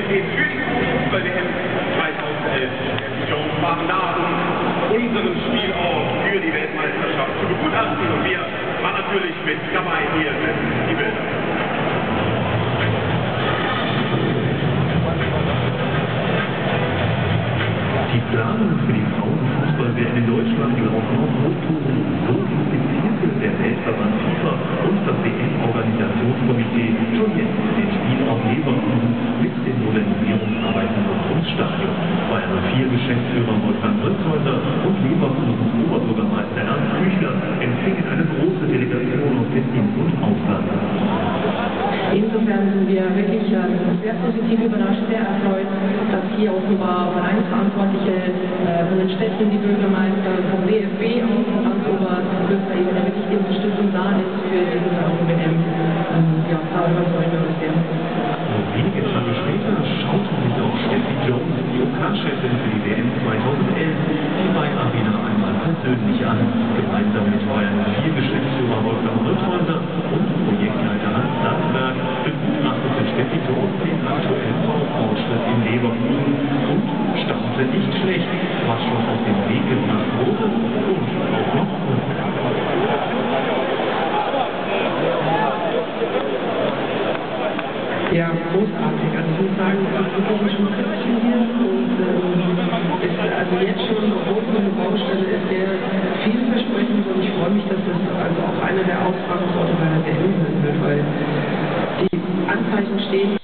steht für die Fußball-WM 2011. Die Jones waren da, um unseren Spielort für die Weltmeisterschaft zu begutachten. Und wir waren natürlich mit dabei. Hier sind die Bilder. Die Planungen für die Frauenfußball-WM in Deutschland laufen auf Hochtouren. So inspizierte der Weltverband FIFA und das WM-Organisationskomitee schon jetzt den Spielort Leverkusen mit den Modernisierungsarbeiten ums Stadion. Bayern 4 Geschäftsführer Wolfgang Rötzholder und Leverkusens Oberbürgermeister Ernst Küchler empfingen eine große Delegation aus dem In- und Ausland. Insofern sind wir wirklich sehr positiv überrascht, sehr erfreut, dass hier offenbar Vereinsverantwortliche von den Städten, die Bürgermeister, vom DFB auch von ganz oberhöchster Ebene wirklich die Unterstützung da ist für diese Frauen-WM. Ja, darüber freuen wir uns sehr. Wenige Tage später schauten sich auch Steffi Jones, die OK-Chefin für die WM 2011, die Main-Arena einmal persönlich an. Gemeinsam mit Bayern 4 Geschäftsführer Wolfgang Rötzholder und Projektleiter Hans Landsberg begutachtete Steffi Jones den aktuellen Baufortschritt in Leverkusen und staunte nicht schlecht, was schon auf dem Weg gebracht wurde und auch noch kommt. Ja, großartig. Also ich muss sagen, es ist wirklich ein Schulkästchen hier und ist also jetzt schon, obwohl es eine Baustelle ist, sehr vielversprechend und ich freue mich, dass das also auch einer der Austragungsorte bei der WM sein wird, weil die Anzeichen stehen